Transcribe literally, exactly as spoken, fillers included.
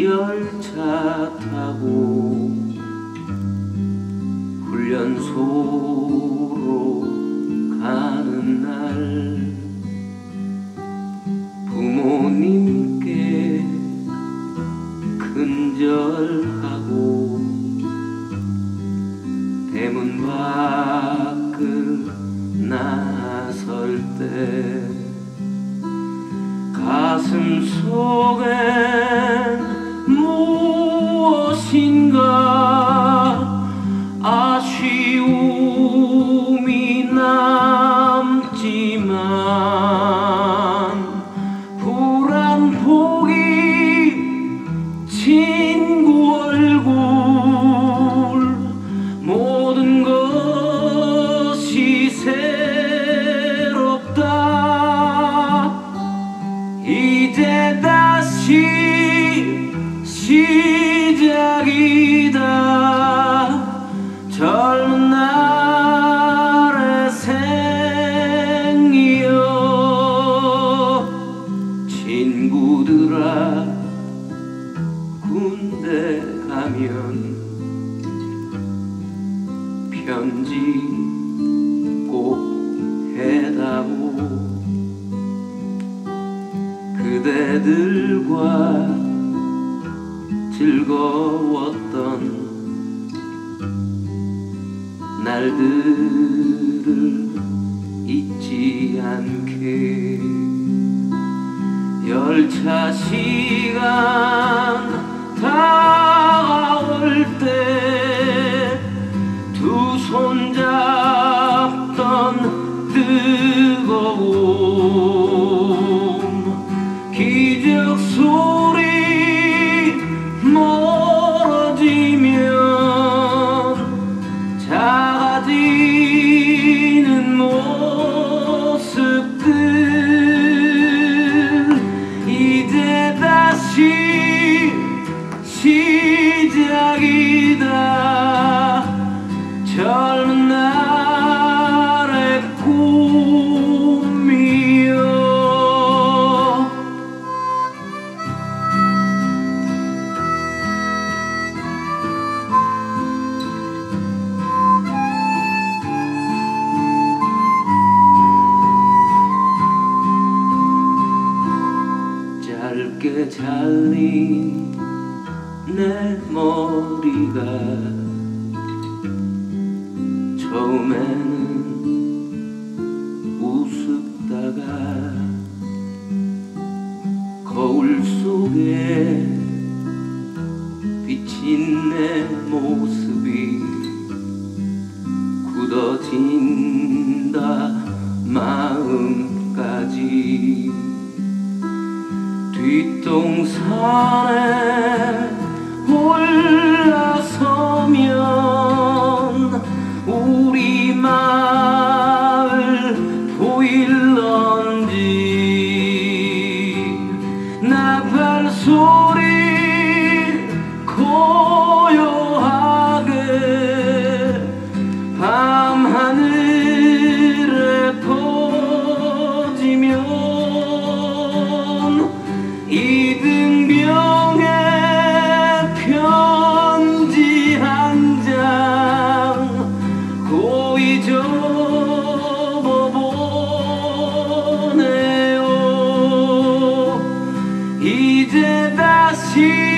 열차 타고 훈련소로 가는 날 부모님께 근절하고 대문 밖을 나설 때 가슴 속엔 무엇인가 아쉬움이 남지만 불안폭이 친구 얼굴 모든 것이 새롭다. 이제 다시 시작이다. 젊은 날의 생이여. 친구들아, 군대 가면 편지 꼭 해다오. 그대들과 즐거웠던 날들을 잊지 않게. 열차 시간 다가올 때 두 손 잡던 뜨거움 기적 소리 멀어지면 작아지는 모습들. 이제 다시 시작이다. 젊은 날의 꿈이여. 짧게 잘린 내 머리가 처음에는 우습다가 거울 속에 비친 내 모습이 굳어진다. 마음까지 뒷동산에 올라서면 우리 마을 보일런지. 나팔 소리 고요하게 밤하늘에 퍼지면 이등병의 편지 한 장 고이 접어보내요. 이제 다시